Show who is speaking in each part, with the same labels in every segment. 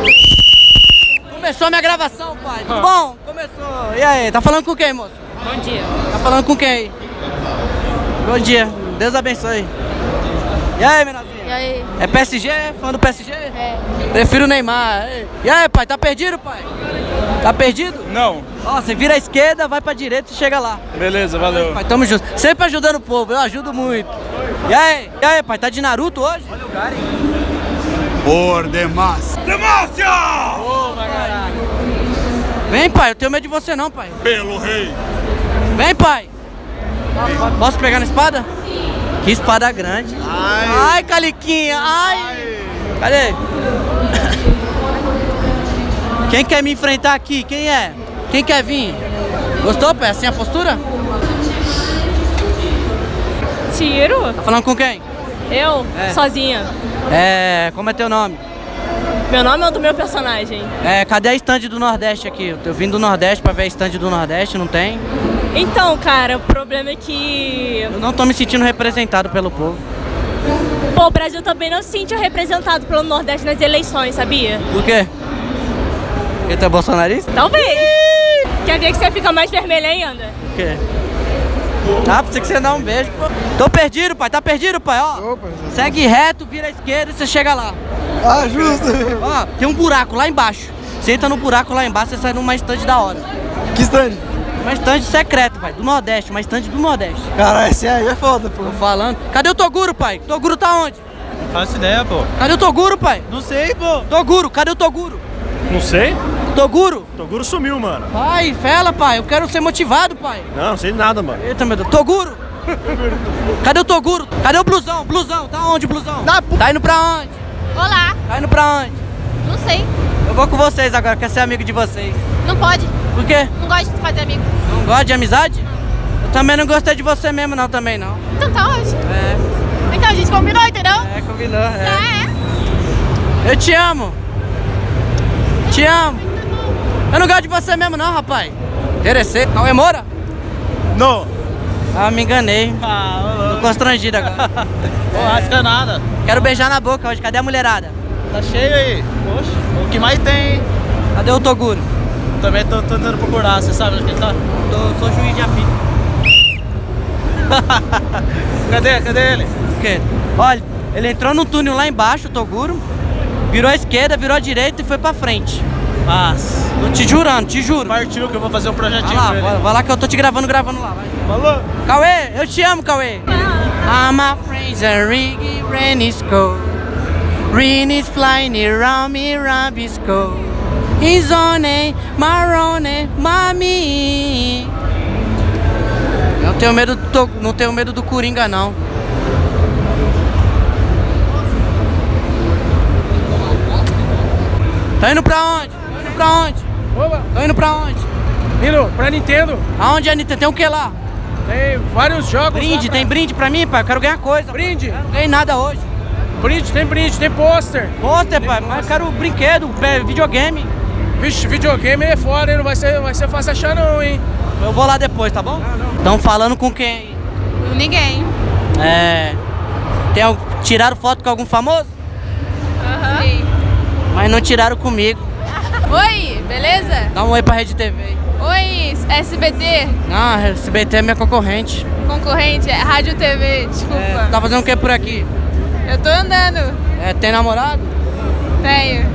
Speaker 1: Começou a minha gravação, pai. Tudo bom? Começou. E aí, tá falando com quem, moço?
Speaker 2: Bom dia.
Speaker 1: Tá falando com quem aí? Bom dia. Deus abençoe. E aí, meninazinha?
Speaker 2: E aí?
Speaker 1: É PSG? Fã do PSG?
Speaker 2: É.
Speaker 1: Prefiro o Neymar. E aí, pai, tá perdido, pai? Tá perdido?
Speaker 3: Não.
Speaker 1: Ó, você vira à esquerda, vai pra direita e chega lá.
Speaker 3: Beleza, valeu.
Speaker 1: Pai, tamo junto. Sempre ajudando o povo, eu ajudo muito. E aí, pai, tá de Naruto hoje? Olha o Garen.
Speaker 3: Por Demacia! Demacia!
Speaker 1: Vem, pai, eu tenho medo de você não, pai.
Speaker 3: Pelo rei!
Speaker 1: Vem, pai. Posso pegar na espada? Que espada grande. Ai, Caliquinha, ai. Cadê? Quem quer me enfrentar aqui? Quem é? Quem quer vir? Gostou, pai? Assim a postura?
Speaker 2: Tiro?
Speaker 1: Tá falando com quem?
Speaker 2: Eu?
Speaker 1: É.
Speaker 2: Sozinha.
Speaker 1: Como é teu nome?
Speaker 2: Meu nome é o do meu personagem.
Speaker 1: Cadê a stand do Nordeste aqui? Eu vim do Nordeste pra ver a stand do Nordeste, não tem?
Speaker 2: Então, cara, o problema é que...
Speaker 1: Eu não tô me sentindo representado pelo povo.
Speaker 2: Pô, o Brasil também não se sentiu representado pelo Nordeste nas eleições, sabia?
Speaker 1: Por quê? Porque tu é bolsonarista?
Speaker 2: Talvez. Quer dizer que você fica mais vermelho ainda?
Speaker 1: Por quê? Ah, pensei que você dá um beijo, pô. Tô perdido, pai. Tá perdido, pai, ó.
Speaker 3: Opa,
Speaker 1: segue reto, vira à esquerda e você chega lá.
Speaker 3: Ah, justo!
Speaker 1: Ó, tem um buraco lá embaixo. Você entra no buraco lá embaixo, você sai numa estande da hora.
Speaker 3: Que stand?
Speaker 1: Uma estande secreta, pai, do Nordeste, uma estande do Nordeste.
Speaker 3: Cara, esse aí é foda, pô.
Speaker 1: Tô falando. Cadê o Toguro, pai? Toguro tá onde?
Speaker 3: Não faço ideia, pô.
Speaker 1: Cadê o Toguro, pai?
Speaker 3: Não sei, pô.
Speaker 1: Toguro, cadê o Toguro?
Speaker 3: Não sei?
Speaker 1: Toguro?
Speaker 3: Toguro sumiu, mano.
Speaker 1: Pai, fela, pai. Eu quero ser motivado, pai.
Speaker 3: Não sei nada, mano.
Speaker 1: Eita, meu Deus. Toguro? Cadê o Toguro? Cadê o blusão? Blusão, tá onde o blusão? Tá indo pra onde?
Speaker 4: Olá,
Speaker 1: Tá indo pra onde?
Speaker 4: não sei,
Speaker 1: Eu vou com vocês agora, quero ser amigo de vocês.
Speaker 4: não pode,
Speaker 1: Por quê?
Speaker 4: não gosto de fazer amigo.
Speaker 1: Não gosta de amizade? Eu também não gostei de você mesmo não, também não.
Speaker 4: Então tá ótimo.
Speaker 1: É,
Speaker 4: Então a gente combinou, entendeu?
Speaker 1: combinou,
Speaker 4: É.
Speaker 1: Eu te amo. Te amo. Eu não gosto de você mesmo não, rapaz. Interessei. Cauê Moura?
Speaker 3: Não.
Speaker 1: Ah, me enganei. Tô constrangido agora.
Speaker 3: Não rasca nada.
Speaker 1: Quero beijar na boca hoje, cadê a mulherada?
Speaker 3: Tá cheio aí. Poxa, o que mais tem, hein?
Speaker 1: Cadê o Toguro?
Speaker 3: Também tô tentando procurar, você sabe onde que ele tá?
Speaker 1: Sou juiz de apito.
Speaker 3: Cadê ele?
Speaker 1: Por quê? Olha, ele entrou no túnel lá embaixo, o Toguro, virou à esquerda, virou à direita e foi pra frente.
Speaker 3: Mas
Speaker 1: Tô te jurando, te juro.
Speaker 3: partiu que eu vou fazer um projetinho
Speaker 1: Vai lá,
Speaker 3: pra ele.
Speaker 1: vai lá que eu tô te gravando lá, vai.
Speaker 3: Falou?
Speaker 1: Cauê, eu te amo, Cauê. I'm a Fraser, Riggy, Rennie's cold. Rennie's flying around me, Robbie's cold. He's on a marrone, mami. Eu não tenho medo não tenho medo do Coringa, não. Tá indo pra onde? Tá indo pra onde?
Speaker 5: Opa,
Speaker 1: Tá indo pra onde?
Speaker 5: indo pra Nintendo,
Speaker 1: Aonde, Anitta? Tem o que lá?
Speaker 5: tem vários jogos.
Speaker 1: Brinde,
Speaker 5: lá,
Speaker 1: tem brinde pra mim, pai? Eu quero ganhar coisa.
Speaker 5: brinde,
Speaker 1: Não ganhei nada hoje.
Speaker 5: brinde, tem pôster.
Speaker 1: Pôster, pai, mas eu quero brinquedo, videogame.
Speaker 5: Vixe, videogame é foda, hein? Não vai ser fácil achar não, hein?
Speaker 1: Eu vou lá depois, tá bom? Estão falando com quem?
Speaker 4: Ninguém.
Speaker 1: Tiraram foto com algum famoso?
Speaker 4: Sim.
Speaker 1: Mas não tiraram comigo.
Speaker 4: Oi, beleza?
Speaker 1: Dá um oi pra Rede TV.
Speaker 4: Oi, SBT,
Speaker 1: Ah, SBT é minha concorrente.
Speaker 4: concorrente, é Rádio TV, desculpa.
Speaker 1: Tá fazendo o que por aqui?
Speaker 4: Eu tô andando,
Speaker 1: Tem namorado?
Speaker 4: tenho.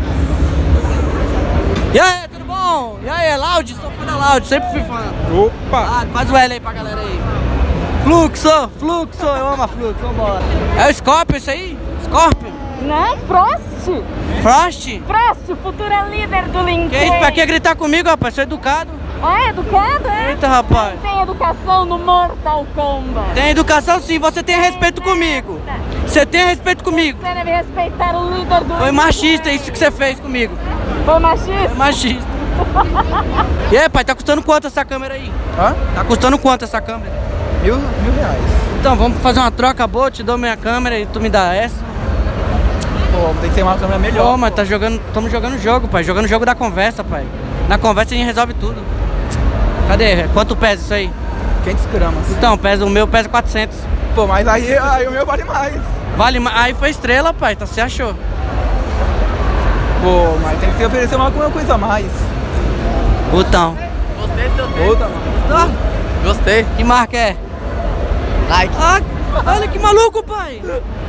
Speaker 1: E aí, tudo bom? E aí, Loud? Sou fã da Loud, sempre fui fã.
Speaker 3: Opa!
Speaker 1: Ah, faz o L aí pra galera aí. Fluxo, eu amo a Fluxo, vambora. É o Scorpion isso aí? Scorpion?
Speaker 2: Não, Frost.
Speaker 1: Frost?
Speaker 2: Frost, futura líder do LinkedIn.
Speaker 1: Que isso, pra que gritar comigo, rapaz? Sou educado.
Speaker 2: Ah, educado, é?
Speaker 1: Eita, rapaz.
Speaker 2: Tem educação no Mortal Kombat.
Speaker 1: Tem educação sim, você tem respeito comigo. Você tem respeito comigo.
Speaker 2: Você deve respeitar o líder do
Speaker 1: Foi machista isso que você fez comigo.
Speaker 2: Foi machista?
Speaker 1: Foi machista. E aí, pai, tá custando quanto essa câmera aí?
Speaker 3: Hã?
Speaker 1: Tá custando quanto essa câmera?
Speaker 3: R$1.000.
Speaker 1: Então, vamos fazer uma troca boa, eu te dou minha câmera e tu me dá essa.
Speaker 3: Pô, tem que ter uma câmera melhor.
Speaker 1: Pô, mas estamos jogando jogo, pai. Jogando jogo da conversa, pai. Na conversa a gente resolve tudo. Cadê? Quanto pesa isso aí?
Speaker 3: 500 gramas.
Speaker 1: Então, o meu pesa 400.
Speaker 3: Pô, mas aí o meu vale mais.
Speaker 1: Vale, aí foi estrela, pai, então você achou.
Speaker 3: Pô, mas tem que se oferecer alguma coisa a mais.
Speaker 1: Botão.
Speaker 5: Gostei do seu tempo.
Speaker 3: Outra, mano.
Speaker 5: Gostei.
Speaker 1: Que marca é?
Speaker 5: Like.
Speaker 1: Ah, olha que maluco, pai.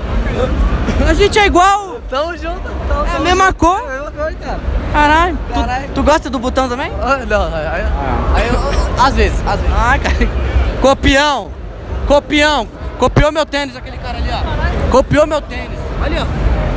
Speaker 1: A gente é igual.
Speaker 5: Tamo junto.
Speaker 1: É a mesma cor.
Speaker 5: É a mesma cor, cara.
Speaker 1: Caralho.
Speaker 5: Caralho.
Speaker 1: Tu gosta do botão também?
Speaker 5: Não, às vezes.
Speaker 1: Ai, cara. Copião. Copiou meu tênis, aquele cara ali, ó. Copiou meu tênis. Ali, ó.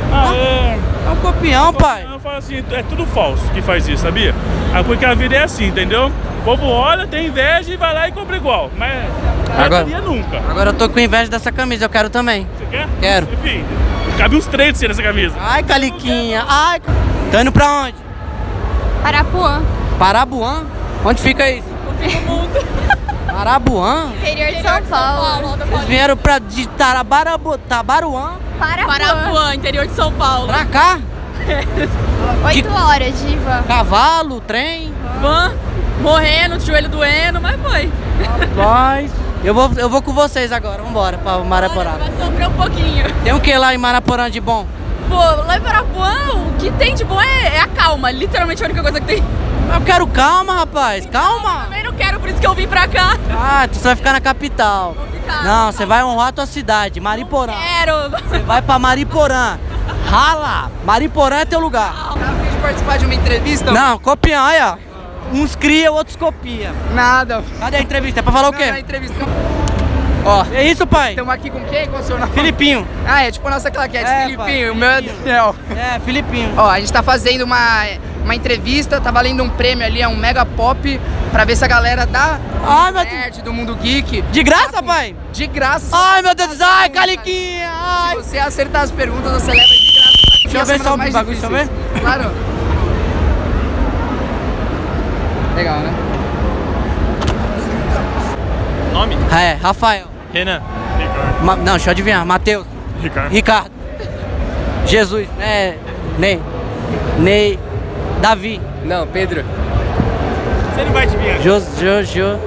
Speaker 1: É um copião, pai.
Speaker 6: Eu falo assim, é tudo falso que faz isso, sabia? Porque a vida é assim, entendeu? O povo olha, tem inveja e vai lá e compra igual. Mas
Speaker 1: Agora-
Speaker 6: nunca.
Speaker 1: Agora eu tô com inveja dessa camisa, eu quero também.
Speaker 6: Você quer?
Speaker 1: Quero.
Speaker 6: Enfim, cabe uns 3 nessa camisa.
Speaker 1: Ai, Caliquinha. Ai. Tá indo pra onde?
Speaker 4: Parapuã.
Speaker 1: Parabuã? Onde fica isso? Parabuã?
Speaker 4: Interior de São Paulo.
Speaker 1: Eles vieram de Tabaruã
Speaker 2: Parapuã, interior de São Paulo.
Speaker 1: pra cá?
Speaker 4: 8 horas de van.
Speaker 1: Cavalo, trem.
Speaker 2: Van, morrendo, joelho doendo, mas foi.
Speaker 1: Rapaz. Eu vou com vocês agora, vambora pra Maraporã.
Speaker 2: Vai sofrer um pouquinho.
Speaker 1: Tem o que lá em Maraporã de bom?
Speaker 2: Pô, lá em Parapuã, o que tem de bom é a calma. Literalmente a única coisa que tem.
Speaker 1: Eu quero calma, rapaz, calma.
Speaker 2: Também não quero, por isso que eu vim pra cá.
Speaker 1: Ah, tu só vai ficar na capital.
Speaker 2: ficar.
Speaker 1: Não, você vai honrar a tua cidade, Mariporã.
Speaker 2: Quero.
Speaker 1: Você vai pra Mariporã. Rala! Mariporã é teu lugar.
Speaker 3: Tá afim de participar de uma entrevista?
Speaker 1: Não, copião, aí ó. Uns cria, outros copia.
Speaker 3: Nada.
Speaker 1: Cadê a entrevista? É pra falar o
Speaker 3: Não, na
Speaker 1: quê?
Speaker 3: entrevista. Ó,
Speaker 1: É isso, pai?
Speaker 3: estamos aqui com quem? Qual é o seu nome?
Speaker 1: Filipinho.
Speaker 3: Ah, é tipo a nossa claquete,
Speaker 1: É,
Speaker 3: Filipinho.
Speaker 1: pai,
Speaker 3: O meu é
Speaker 1: Filipinho.
Speaker 3: Daniel.
Speaker 1: É, Filipinho.
Speaker 3: Ó, a gente tá fazendo uma entrevista, tá valendo um prêmio ali, é um mega pop, pra ver se a galera da
Speaker 1: Ai, meu Deus.
Speaker 3: nerd, do mundo geek,
Speaker 1: De graça, pai?
Speaker 3: de graça. se
Speaker 1: Ai,
Speaker 3: você
Speaker 1: meu Deus.
Speaker 3: acertar as
Speaker 1: Ai,
Speaker 3: perguntas.
Speaker 1: Caliquinha.
Speaker 3: Se
Speaker 1: Ai.
Speaker 3: você acertar as perguntas, você leva de graça pra
Speaker 1: Deixa eu ver só o bagulho, deixa eu ver.
Speaker 3: Claro. Legal, né?
Speaker 6: Nome?
Speaker 1: É, Rafael.
Speaker 6: Renan. Ricardo.
Speaker 1: Não, deixa eu adivinhar. Matheus.
Speaker 6: Ricardo.
Speaker 1: Ricardo. Jesus. Ney. Davi.
Speaker 3: Não, Pedro.
Speaker 6: Você não vai adivinhar.
Speaker 1: Jojo.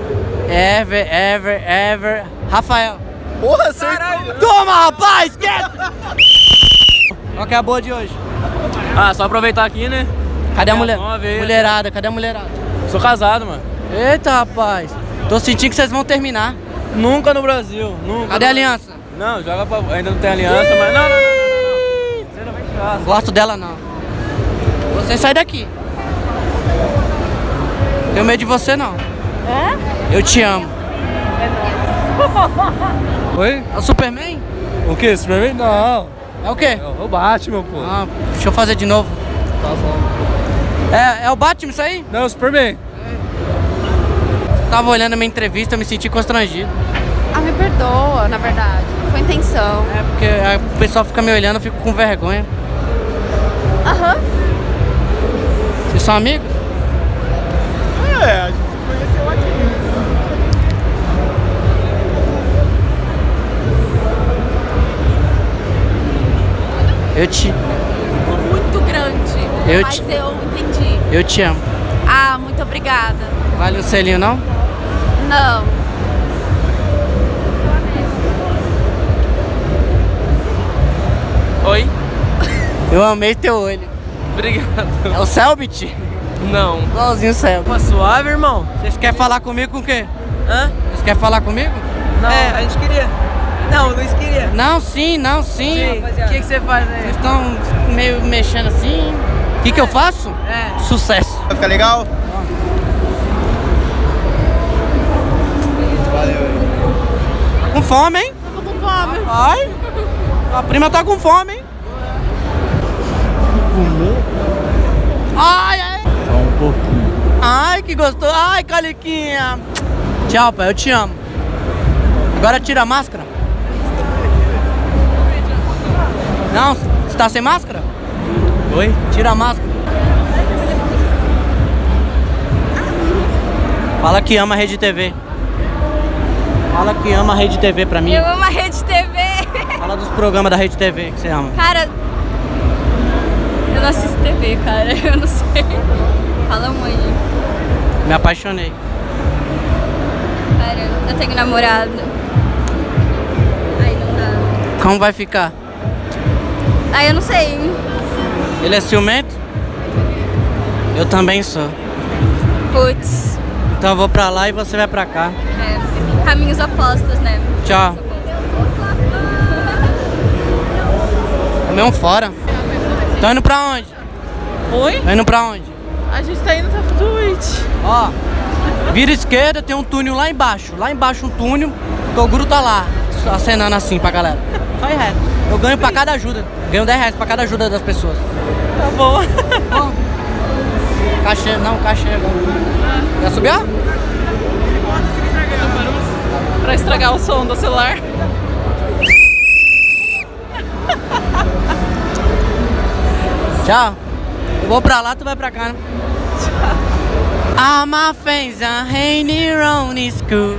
Speaker 1: Ever. Rafael.
Speaker 3: Porra, acertou.
Speaker 1: Toma, rapaz! Esquece! Qual que é a boa de hoje?
Speaker 5: Ah, só aproveitar aqui, né?
Speaker 1: Cadê a
Speaker 5: É,
Speaker 1: mulher?
Speaker 5: uma vez.
Speaker 1: Mulherada, cadê a mulherada?
Speaker 5: Sou casado, mano.
Speaker 1: Eita, rapaz. Tô sentindo que vocês vão terminar.
Speaker 5: Nunca no Brasil, nunca.
Speaker 1: Cadê a aliança?
Speaker 5: Não, joga pra... Ainda não tem aliança, mas não. Você não vem de casa.
Speaker 1: Gosto dela, não. Você sai daqui. Tenho medo de você, não. É? Eu te amo.
Speaker 5: Oi?
Speaker 1: É o Superman?
Speaker 5: O quê? Superman? Não.
Speaker 1: É o quê?
Speaker 5: É o Batman, pô.
Speaker 1: Ah, deixa eu fazer de novo.
Speaker 5: Tá bom.
Speaker 1: É o Batman isso aí?
Speaker 5: Não, é o Superman.
Speaker 1: Tava olhando a minha entrevista, eu me senti constrangido.
Speaker 4: Ah, me perdoa, na verdade. Não foi intenção.
Speaker 1: É porque o pessoal fica me olhando, eu fico com vergonha.
Speaker 4: Aham.
Speaker 1: Vocês são amigos?
Speaker 6: É, a gente se conheceu aqui.
Speaker 1: Eu te
Speaker 2: Ficou muito grande.
Speaker 1: Eu
Speaker 2: mas
Speaker 1: te-
Speaker 2: eu entendi.
Speaker 1: amo.
Speaker 4: Ah, muito obrigada.
Speaker 1: Vale um selinho, não?
Speaker 4: Não.
Speaker 5: Oi?
Speaker 1: Eu amei teu olho.
Speaker 5: Obrigado.
Speaker 1: É o Selbit?
Speaker 5: Não.
Speaker 1: Igualzinho o Selbit.
Speaker 5: Uma suave, irmão?
Speaker 1: Vocês querem falar comigo com o quê?
Speaker 5: Hã?
Speaker 1: Vocês querem falar comigo?
Speaker 5: Não.
Speaker 3: É, a gente queria. Não, o Luiz queria.
Speaker 1: Não, sim.
Speaker 3: O que você faz, né?
Speaker 1: Vocês estão meio mexendo assim. O que eu faço?
Speaker 3: É.
Speaker 1: Sucesso.
Speaker 6: Vai ficar legal?
Speaker 1: Tá com fome, hein?
Speaker 2: Tô com fome.
Speaker 1: Ai. A prima tá com fome, hein? Ai, ai.
Speaker 6: Só um pouquinho.
Speaker 1: Ai, que gostoso. Ai, Caliquinha. Tchau, pai. Eu te amo. Agora tira a máscara. Não, você tá sem máscara?
Speaker 5: Oi?
Speaker 1: Tira a máscara. Fala que ama a Rede TV. Fala que ama a Rede TV pra mim.
Speaker 4: Eu amo a Rede TV.
Speaker 1: Fala dos programas da Rede TV que você ama.
Speaker 4: Cara, eu não assisto TV, cara. Eu não sei. Fala, mãe.
Speaker 1: Me apaixonei.
Speaker 4: Cara, eu tenho namorado. Ai, não dá.
Speaker 1: Como vai ficar?
Speaker 4: Ai, eu não sei.
Speaker 1: Ele é ciumento? Eu também sou.
Speaker 4: Putz.
Speaker 1: Então eu vou pra lá e você vai pra cá.
Speaker 4: É. Caminhos opostos, né?
Speaker 1: Tchau. É mesmo fora. Tô indo pra onde?
Speaker 7: Oi?
Speaker 1: Tô indo pra onde?
Speaker 7: A gente tá indo pra Twitch.
Speaker 1: Ó, vira esquerda, tem um túnel lá embaixo. Lá embaixo um túnel, Toguro tá lá, acenando assim pra galera. Vai reto. Eu ganho pra cada ajuda. Ganho 10 reais pra cada ajuda das pessoas.
Speaker 7: Tá bom.
Speaker 1: Ó. Cachê, não, cachê. Quer subir?
Speaker 7: Pra estragar o som do celular.
Speaker 1: Tchau. Eu vou pra lá, tu vai pra cá, né? All my friends are hanging around school.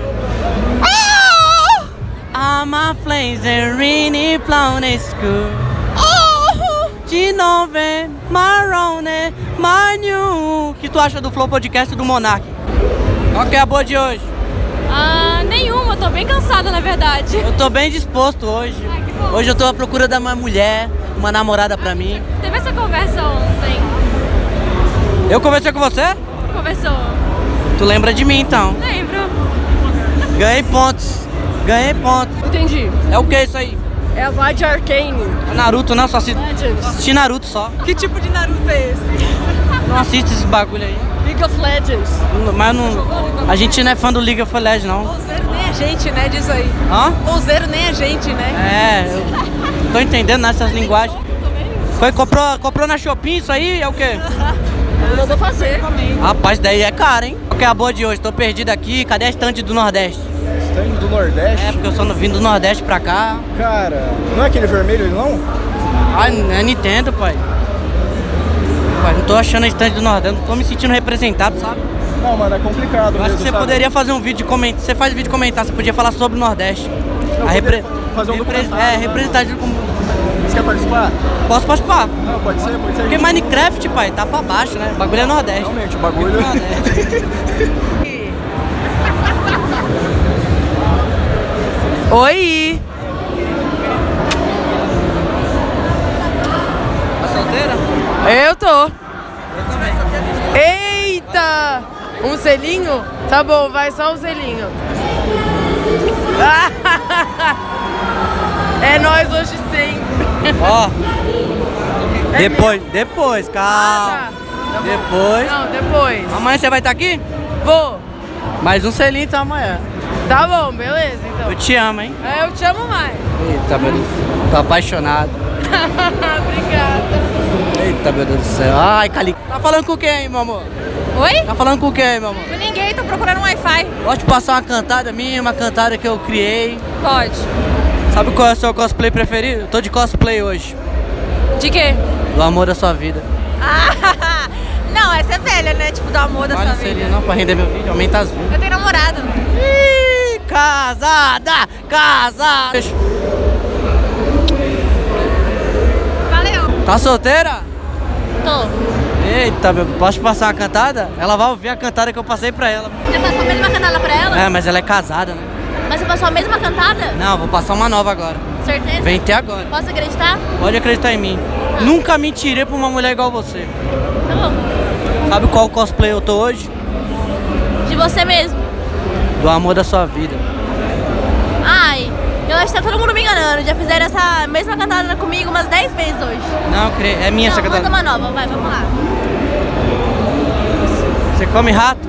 Speaker 1: All my friends are really playing school. De novembro, marrone, manu. O que tu acha do Flow Podcast do Monark? Qual que é a boa de hoje?
Speaker 2: Nenhuma, eu tô bem cansada, na verdade.
Speaker 1: Eu tô bem disposto hoje.
Speaker 2: Que bom.
Speaker 1: Hoje eu tô à procura de uma mulher, uma namorada pra mim.
Speaker 2: Teve essa conversa ontem.
Speaker 1: Eu conversei com você?
Speaker 2: Conversou.
Speaker 1: Tu lembra de mim então?
Speaker 2: Lembro.
Speaker 1: Ganhei pontos. Ganhei pontos.
Speaker 7: Entendi.
Speaker 1: É o que isso aí?
Speaker 7: É a Vlad Arcane.
Speaker 1: É Naruto não, só
Speaker 7: Legends.
Speaker 1: assisti Naruto só.
Speaker 7: Que tipo de Naruto é esse?
Speaker 1: Não assisto esses bagulho aí.
Speaker 7: League of Legends.
Speaker 1: Mas não. A gente não é fã do League of Legends, não.
Speaker 7: Ouzeiro nem a gente, né? Diz aí.
Speaker 1: Hã?
Speaker 7: Ouzeiro nem a gente, né?
Speaker 1: É, eu tô entendendo nessas linguagens. Foi, comprou na Shopping isso aí? É o quê?
Speaker 7: Mandou fazer.
Speaker 1: Rapaz, daí é caro, hein? Qual que é a boa de hoje? Tô perdido aqui. Cadê a estante do Nordeste?
Speaker 8: Stand do Nordeste?
Speaker 1: É, porque eu só não vim do Nordeste pra cá.
Speaker 8: Cara, não é aquele vermelho não?
Speaker 1: Ai, não é Nintendo, pai. Pai, não tô achando a estante do Nordeste, não tô me sentindo representado, sabe?
Speaker 8: Não, mano, é complicado
Speaker 1: Eu acho
Speaker 8: mesmo,
Speaker 1: que você
Speaker 8: sabe?
Speaker 1: poderia fazer um vídeo de comentar. Você faz vídeo de comentar, você podia falar sobre o Nordeste.
Speaker 8: Eu poderia fazer um documentário.
Speaker 1: Representativo como.
Speaker 8: Você quer participar?
Speaker 1: Posso participar?
Speaker 8: Não, pode ser.
Speaker 1: Porque Minecraft, pai, tá pra baixo, né? O bagulho é Nordeste.
Speaker 8: Realmente, o bagulho...
Speaker 1: É Nordeste.
Speaker 7: Oi!
Speaker 1: Tá solteira?
Speaker 7: Eu tô. Eita! Um selinho? Tá bom, vai só um selinho. É nóis hoje sempre.
Speaker 1: Ó. Depois, calma.
Speaker 7: Tá bom.
Speaker 1: Depois.
Speaker 7: Não, depois.
Speaker 1: Amanhã você vai estar aqui?
Speaker 7: Vou.
Speaker 1: Mais um selinho então amanhã.
Speaker 7: Tá bom, beleza, então.
Speaker 1: Eu te amo, hein?
Speaker 7: É, eu te amo mais.
Speaker 1: Eita, meu Deus. Tô apaixonado.
Speaker 7: Obrigada.
Speaker 1: Eita, meu Deus do céu. Ai, Cali. Tá falando com quem, meu amor?
Speaker 2: Oi?
Speaker 1: Tá falando com quem, meu amor?
Speaker 2: Com ninguém, tô procurando um Wi-Fi.
Speaker 1: Posso te passar uma cantada minha, uma cantada que eu criei.
Speaker 2: Pode.
Speaker 1: Sabe qual é o seu cosplay preferido? Eu tô de cosplay hoje.
Speaker 2: De quê?
Speaker 1: Do amor da sua vida.
Speaker 2: Ah, não, essa é velha, né? Tipo, do amor da
Speaker 1: Olha,
Speaker 2: sua
Speaker 1: seria
Speaker 2: vida.
Speaker 1: não pra render meu vídeo, aumenta as views.
Speaker 2: Eu tenho namorado.
Speaker 1: Ih, casada! Casada!
Speaker 2: Valeu.
Speaker 1: Tá solteira?
Speaker 2: Tô.
Speaker 1: Eita, meu, posso te passar uma cantada? Ela vai ouvir a cantada que eu passei pra ela.
Speaker 2: Você passou a mesma cantada pra ela?
Speaker 1: É, mas ela é casada, né?
Speaker 2: Mas você passou a mesma cantada?
Speaker 1: Não, vou passar uma nova agora.
Speaker 2: Certeza?
Speaker 1: Vem ter agora.
Speaker 2: Posso acreditar?
Speaker 1: Pode acreditar em mim. Nunca mentirei pra uma mulher igual você.
Speaker 2: Tá bom.
Speaker 1: Sabe qual cosplay eu tô hoje?
Speaker 2: De você mesmo.
Speaker 1: Do amor da sua vida.
Speaker 2: Ai, eu acho que tá todo mundo me enganando. Já fizeram essa mesma cantada comigo umas 10 vezes hoje.
Speaker 1: Não, é minha essa
Speaker 2: Não, manda
Speaker 1: cantada.
Speaker 2: uma nova, vai, vamos lá.
Speaker 1: Você come rato?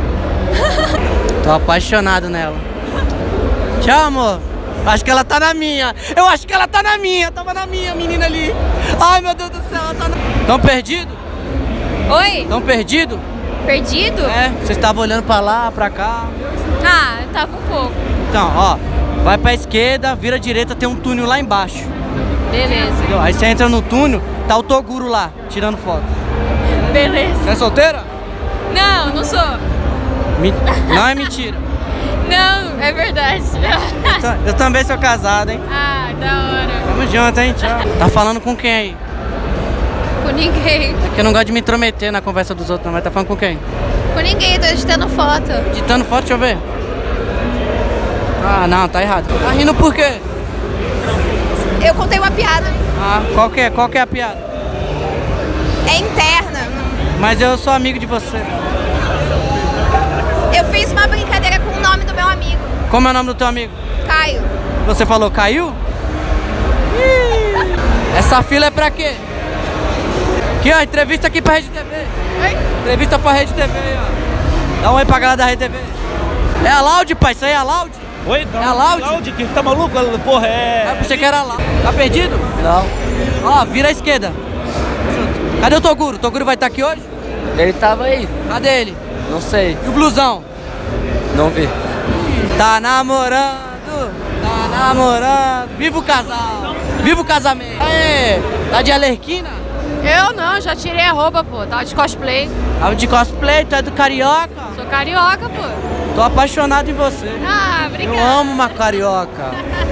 Speaker 1: Tô apaixonado nela. Tchau, amor. Acho que ela tá na minha. Eu acho que ela tá na minha. Tava na minha, menina ali. Ai, meu Deus do céu, ela tá na... Tão perdido?
Speaker 2: Oi?
Speaker 1: Tão perdido?
Speaker 2: Perdido?
Speaker 1: É, vocês estavam olhando pra lá, pra cá.
Speaker 2: Ah, eu tava um pouco.
Speaker 1: Então, ó, vai pra esquerda, vira à direita, tem um túnel lá embaixo.
Speaker 2: Beleza.
Speaker 1: Entendeu? Aí você entra no túnel, tá o Toguro lá, tirando foto.
Speaker 2: Beleza.
Speaker 1: Você é solteira?
Speaker 2: Não, não sou.
Speaker 1: Não é mentira.
Speaker 2: Não, é verdade.
Speaker 1: Eu também sou casado, hein?
Speaker 2: Ah, da hora.
Speaker 1: Tamo junto, hein? Tchau. Tá falando com quem aí?
Speaker 2: Com ninguém.
Speaker 1: É que eu não gosto de me intrometer na conversa dos outros, não, mas tá falando com quem?
Speaker 2: Com ninguém, tô editando foto.
Speaker 1: Editando foto, deixa eu ver. Ah, não, tá errado. Tá rindo por quê?
Speaker 2: Eu contei uma piada.
Speaker 1: Ah, qual que é a piada?
Speaker 2: É interna.
Speaker 1: Mas eu sou amigo de você.
Speaker 9: Eu fiz uma brincadeira com o nome do meu amigo.
Speaker 1: Como é o nome do teu amigo?
Speaker 9: Caio.
Speaker 1: Você falou caiu? Essa fila é pra quê? Aqui, ó, entrevista aqui pra Rede TV.
Speaker 9: Oi?
Speaker 1: Entrevista pra Rede TV, ó. Dá um oi pra galera da Rede TV. É a Loud, pai, isso aí é a Loud?
Speaker 5: Oi,
Speaker 1: É a Loud?
Speaker 5: que tá maluco? Porra,
Speaker 1: Ah, pensei que era lá. Tá perdido? Não. Ó, vira à esquerda. Cadê o Toguro? O Toguro vai estar aqui hoje?
Speaker 10: Ele tava aí.
Speaker 1: Cadê ele?
Speaker 10: Não sei.
Speaker 1: E o blusão?
Speaker 10: Não vi.
Speaker 1: Tá namorando, tá namorando. Viva o casal, viva o casamento. Aê, tá de Alerquina?
Speaker 4: Eu não, já tirei a roupa, pô. Tava de cosplay.
Speaker 1: Tava de cosplay, tu é do Carioca?
Speaker 4: Sou carioca, pô.
Speaker 1: Tô apaixonado em você.
Speaker 4: Ah, obrigada.
Speaker 1: Eu amo uma carioca.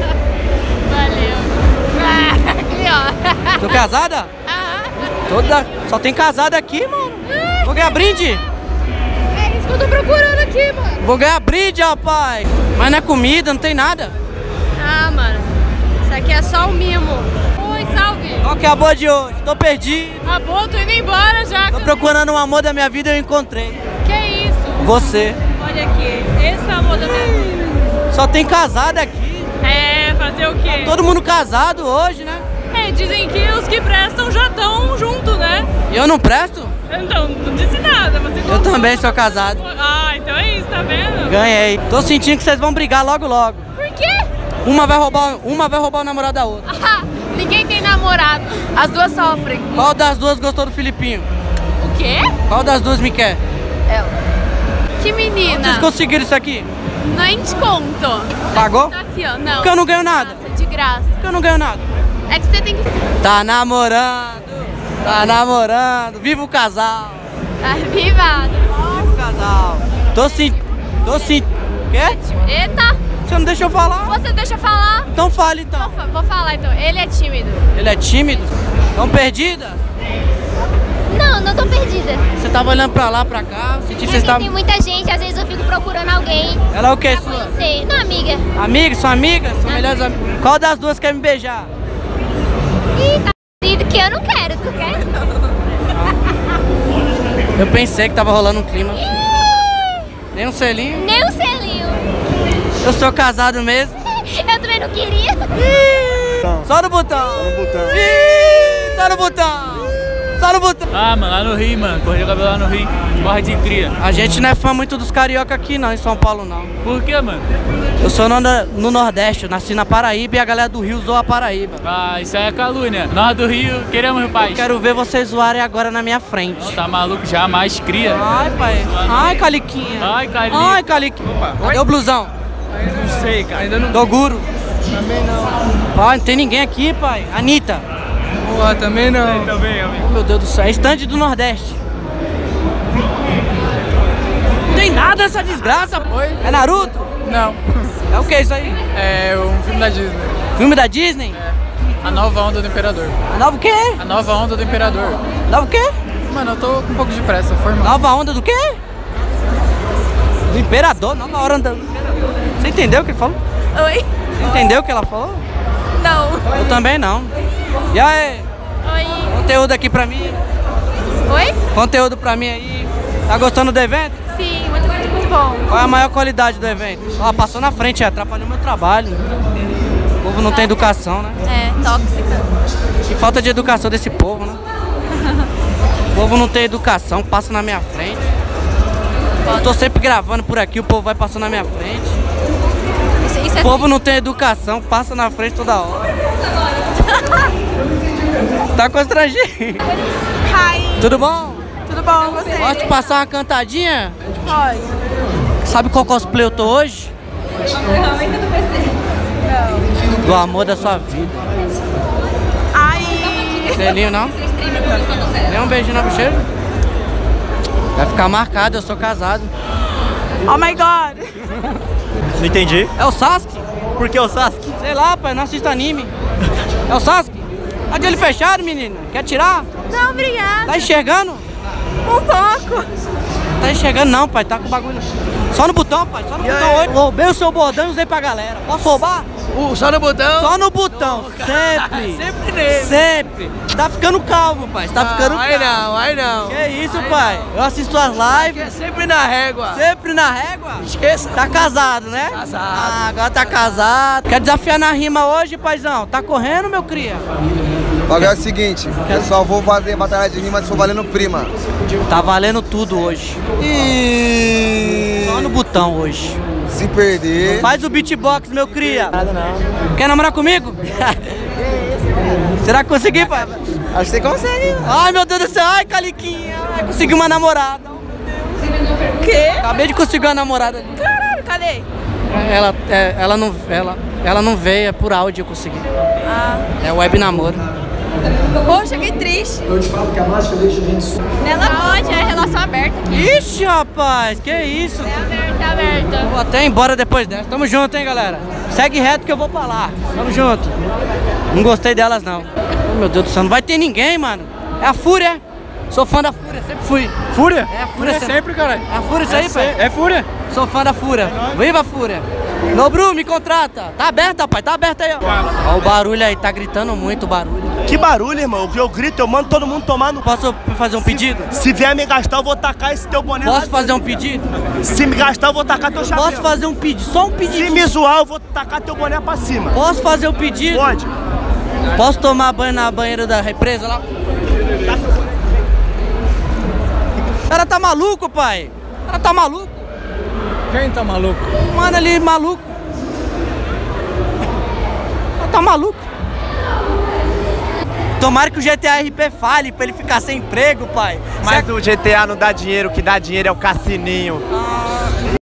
Speaker 4: Valeu. Aqui, ó.
Speaker 1: Tô casada? Toda... Só tem casada aqui, mano. Vou ganhar brinde?
Speaker 4: É isso que eu tô procurando aqui, mano.
Speaker 1: Vou ganhar brinde, rapaz. Mas não é comida, não tem nada.
Speaker 4: Ah, mano. Isso aqui é só um mimo. Oi, salve.
Speaker 1: Qual que é a boa de hoje? Tô perdido.
Speaker 4: Ah, bom, tô indo embora já.
Speaker 1: Tô procurando um amor da minha vida e eu encontrei.
Speaker 4: Que isso?
Speaker 1: Você.
Speaker 4: Olha aqui. Esse é o amor da minha vida.
Speaker 1: Só tem casada aqui.
Speaker 4: É, fazer o quê?
Speaker 1: Todo mundo casado hoje, né?
Speaker 4: É, dizem que os que prestam já estão junto, né?
Speaker 1: E eu não presto?
Speaker 4: Então, não disse nada. Você
Speaker 1: Eu também sou casado.
Speaker 4: Ah, então é isso, tá vendo?
Speaker 1: Ganhei. Tô sentindo que vocês vão brigar logo logo.
Speaker 4: Por quê?
Speaker 1: Uma vai roubar o namorado da outra.
Speaker 4: Ah, ninguém tem namorado. As duas sofrem.
Speaker 1: Qual das duas gostou do Filipinho?
Speaker 4: O quê?
Speaker 1: Qual das duas me quer?
Speaker 4: Ela. Que menina.
Speaker 1: Vocês conseguiram isso aqui?
Speaker 4: Nem te conto.
Speaker 1: Pagou?
Speaker 4: Tá aqui, ó. Não.
Speaker 1: Porque eu não ganho nada.
Speaker 4: De graça.
Speaker 1: Porque eu não ganho nada.
Speaker 4: É que você tem que...
Speaker 1: Tá namorando. Tá namorando. Viva o casal.
Speaker 4: Tá vivado.
Speaker 1: Viva o casal. Tô sentindo. Quê?
Speaker 4: Eita.
Speaker 1: Você não deixa eu falar?
Speaker 4: Você deixa eu falar?
Speaker 1: Então fale então.
Speaker 4: Vou falar então. Ele é tímido.
Speaker 1: Ele é tímido? Tão perdida?
Speaker 9: Não, não tô perdida.
Speaker 1: Você tava olhando pra lá, pra cá, senti que você estava...
Speaker 9: Tem muita gente, às vezes eu fico procurando alguém.
Speaker 1: Ela é o que
Speaker 9: pra
Speaker 1: sua?
Speaker 9: conhecer. Não, amiga.
Speaker 1: Amiga? Sua amiga? São melhores amigas? Qual das duas quer me beijar?
Speaker 9: Ih, tá perdido que eu não quero, tu quer?
Speaker 1: Eu pensei que tava rolando um clima. Nem um selinho?
Speaker 9: Nem um selinho.
Speaker 1: Eu sou casado mesmo.
Speaker 9: Eu também não queria.
Speaker 1: Só no botão.
Speaker 8: Só no botão.
Speaker 1: Só no botão. Só no botão.
Speaker 5: Ah, mano, lá no Rio, mano. Correu o cabelo lá no Rio. Corre de cria.
Speaker 1: A gente não é fã muito dos carioca aqui não, em São Paulo não.
Speaker 5: Por quê, mano?
Speaker 1: Eu sou no Nordeste, eu nasci na Paraíba e a galera do Rio zoa a Paraíba.
Speaker 5: Ah, isso aí é calúnia. Nós do Rio queremos o país.
Speaker 1: Quero ver vocês zoarem agora na minha frente.
Speaker 5: Não, tá maluco? Jamais cria.
Speaker 1: Ai, pai. Ai, Caliquinha.
Speaker 5: Ai, Caliquinha.
Speaker 1: Ai, Caliquinha. Cadê o blusão?
Speaker 5: Não sei, cara. Ainda não.
Speaker 1: Toguro. Também não. Pai, não tem ninguém aqui, pai. Anitta.
Speaker 10: Porra, também não.
Speaker 5: Também, amigo.
Speaker 1: Oh, meu Deus do céu. É stand do Nordeste. Não tem nada essa desgraça.
Speaker 10: Oi?
Speaker 1: É Naruto?
Speaker 10: Não.
Speaker 1: É o que isso aí?
Speaker 10: É um filme da Disney.
Speaker 1: Filme da Disney?
Speaker 10: A nova onda do Imperador.
Speaker 1: A nova o quê?
Speaker 10: A nova onda do Imperador.
Speaker 1: Nova o quê?
Speaker 10: Mano, eu tô com um pouco de pressa, formal.
Speaker 1: Nova onda do quê? Do Imperador? Nova onda do Imperador. Você entendeu o que ele falou?
Speaker 4: Oi?
Speaker 1: Você entendeu o que ela falou?
Speaker 4: Não.
Speaker 1: Eu também não. E aí?
Speaker 4: Oi.
Speaker 1: Conteúdo aqui pra mim.
Speaker 4: Oi?
Speaker 1: Conteúdo pra mim aí. Tá gostando do evento?
Speaker 4: Sim, muito bom.
Speaker 1: Qual é a maior qualidade do evento? Ó, passou na frente, atrapalhou meu trabalho. O povo não tem educação, né?
Speaker 4: É, tóxica.
Speaker 1: Que falta de educação desse povo, né? O povo não tem educação, passa na minha frente. Eu tô sempre gravando por aqui, o povo vai passando na minha frente.
Speaker 4: Isso
Speaker 1: O povo não tem educação, passa na frente toda hora. Tá constrangido.
Speaker 4: Hi.
Speaker 1: Tudo bom?
Speaker 4: Tudo bom, você?
Speaker 1: Pode te passar uma cantadinha?
Speaker 4: Pode.
Speaker 1: Sabe qual cosplay eu tô hoje? Do amor da sua vida.
Speaker 4: Ai.
Speaker 1: Selinho, não? Nem um beijinho na bochecha? Vai ficar marcado, eu sou casado.
Speaker 4: Oh my god.
Speaker 8: Não entendi.
Speaker 1: É o Sasuke?
Speaker 8: Por que o Sasuke?
Speaker 1: Sei lá, pai, não assisto anime. É o Sasuke? Tá de olho fechado, menina? Quer tirar?
Speaker 4: Não, obrigada.
Speaker 1: Tá enxergando?
Speaker 4: Um pouco.
Speaker 1: Tá enxergando não, pai, tá com bagulho. Só no botão, pai, só no botão. Oi. Roubei o seu bordão e usei pra galera. Posso roubar? Só no botão? Só no botão, sempre.
Speaker 7: Sempre nele.
Speaker 1: Sempre. Tá ficando calvo, pai. Tá ficando calvo.
Speaker 7: Aí não.
Speaker 1: Que isso, pai? Eu assisto as lives.
Speaker 7: É sempre na régua.
Speaker 1: Sempre na régua?
Speaker 7: Esqueça.
Speaker 1: Tá casado, né?
Speaker 7: Casado.
Speaker 1: Ah, agora tá casado. Quer desafiar na rima hoje, paizão? Tá correndo, meu cria?
Speaker 11: O bagulho é o seguinte, eu só vou fazer batalha de rima se for valendo prima.
Speaker 1: Tá valendo tudo hoje. Só no botão hoje.
Speaker 11: Se perder...
Speaker 1: Faz o beatbox, meu cria. Nada não. Quer namorar comigo? Será que consegui, pai?
Speaker 7: Acho que você consegue.
Speaker 1: Ai, meu Deus do céu. Ai, Caliquinha. Ai, consegui uma namorada.
Speaker 2: O quê?
Speaker 1: Acabei de conseguir uma namorada ali.
Speaker 2: Caralho, cadê?
Speaker 1: Ela não veio, é por áudio eu consegui.
Speaker 2: Ah.
Speaker 1: É web namoro.
Speaker 2: Poxa, que triste.
Speaker 12: Eu te falo que a mágica deixa a gente surdo.
Speaker 2: Ela pode, é relação aberta.
Speaker 1: Ixi, rapaz, que isso?
Speaker 2: É aberta.
Speaker 1: Vou até embora depois dessa. Tamo junto, hein, galera. Segue reto que eu vou pra lá. Tamo junto. Não gostei delas, não. Oh, meu Deus do céu, não vai ter ninguém, mano. É a Fúria. Sou fã da Fúria, sempre fui.
Speaker 10: Fúria?
Speaker 1: É a Fúria
Speaker 10: sempre, caralho.
Speaker 1: É a Fúria isso aí, pai?
Speaker 10: É Fúria.
Speaker 1: Sou fã da Fúria. Viva a Fúria. Nobru, me contrata. Tá aberta, pai. Tá aberta aí, ó. Ó o barulho aí, tá gritando muito o barulho.
Speaker 13: Que barulho, irmão? O que eu grito, eu mando todo mundo tomar no...
Speaker 1: Posso fazer um pedido?
Speaker 13: Se vier me gastar, eu vou tacar esse teu boné.
Speaker 1: Posso fazer um pedido?
Speaker 13: Se me gastar, eu vou tacar teu chapéu.
Speaker 1: Posso fazer um pedido? Só um pedido.
Speaker 13: Se me zoar, eu vou tacar teu boné pra cima.
Speaker 1: Posso fazer um pedido?
Speaker 13: Pode.
Speaker 1: Posso tomar banho na banheira da represa lá? O cara tá maluco, pai. O cara tá maluco.
Speaker 10: Quem tá maluco?
Speaker 1: Mano ali, maluco. O cara tá maluco. Tomara que o GTA RP fale pra ele ficar sem emprego, pai.
Speaker 8: Mas o GTA não dá dinheiro, o que dá dinheiro é o cassininho.